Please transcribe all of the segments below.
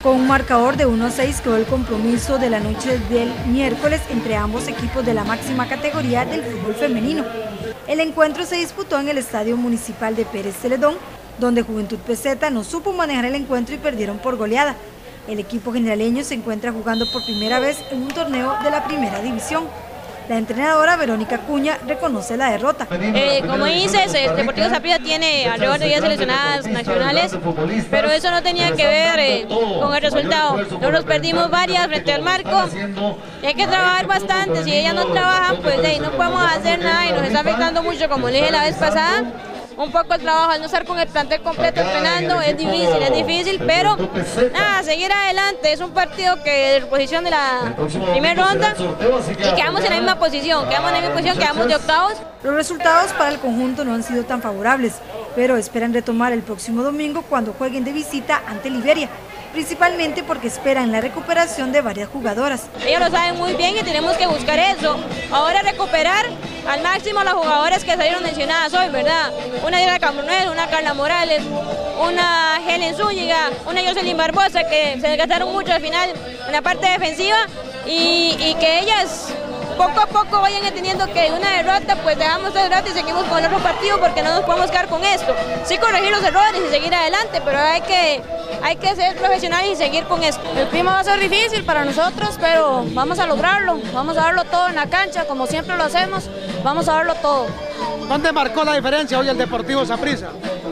Con un marcador de 1-6 quedó el compromiso de la noche del miércoles entre ambos equipos de la máxima categoría del fútbol femenino. El encuentro se disputó en el Estadio Municipal de Pérez Celedón, donde Juventud Peseta no supo manejar el encuentro y perdieron por goleada. El equipo generaleño se encuentra jugando por primera vez en un torneo de la primera división. La entrenadora Verónica Cuña reconoce la derrota. Como dices, el Deportivo Saprissa tiene alrededor de 10 seleccionadas nacionales, pero eso no tenía que ver con el resultado. Nosotros perdimos varias frente al marco y hay que trabajar bastante. Si ellas no trabajan, pues no podemos hacer nada y nos está afectando mucho, como le dije la vez pasada. Un poco el trabajo al no estar con el plantel completo entrenando es difícil, pero nada, seguir adelante. Es un partido que de reposición de la primera ronda y quedamos en la misma posición, quedamos de octavos. Los resultados para el conjunto no han sido tan favorables, pero esperan retomar el próximo domingo cuando jueguen de visita ante Liberia, principalmente porque esperan la recuperación de varias jugadoras. Ellos lo saben muy bien y tenemos que buscar eso. Ahora recuperar al máximo a las jugadoras que salieron mencionadas hoy, ¿verdad? Una Diana Cambronel, una Carla Morales, una Helen Zúñiga, una Jocelyn Barbosa, que se desgastaron mucho al final en la parte defensiva y que ellas poco a poco vayan entendiendo que una derrota, pues dejamos la derrota y seguimos con el otro partido porque no nos podemos quedar con esto. Sí corregir los errores y seguir adelante, pero hay que ser profesionales y seguir con esto. El clima va a ser difícil para nosotros, pero vamos a lograrlo, vamos a darlo todo en la cancha, como siempre lo hacemos, vamos a darlo todo. ¿Dónde marcó la diferencia hoy el Deportivo Saprissa?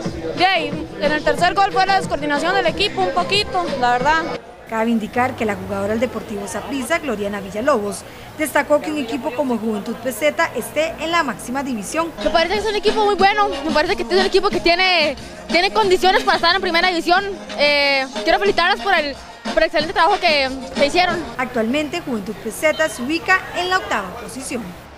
En el tercer gol fue la descoordinación del equipo un poquito, la verdad. Cabe indicar que la jugadora del Deportivo Saprissa, Gloriana Villalobos, destacó que un equipo como Juventud Peseta esté en la máxima división. Me parece que es un equipo muy bueno, me parece que es un equipo que tiene condiciones para estar en primera división. Quiero felicitarlas por el excelente trabajo que hicieron. Actualmente Juventud Peseta se ubica en la 8ª posición.